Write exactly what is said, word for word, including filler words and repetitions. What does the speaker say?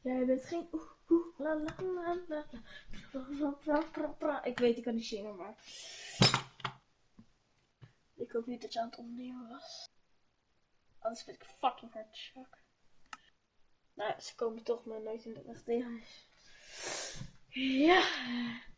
Jij bent geen oeh, oeh, la la la la la pra, pra, pra. Ik weet, ik kan niet zingen, maar ik hoop niet dat je aan het opnemen was. Anders ben ik fucking hard shock. Nou, ze komen toch maar nooit in de weg tegen. Ja.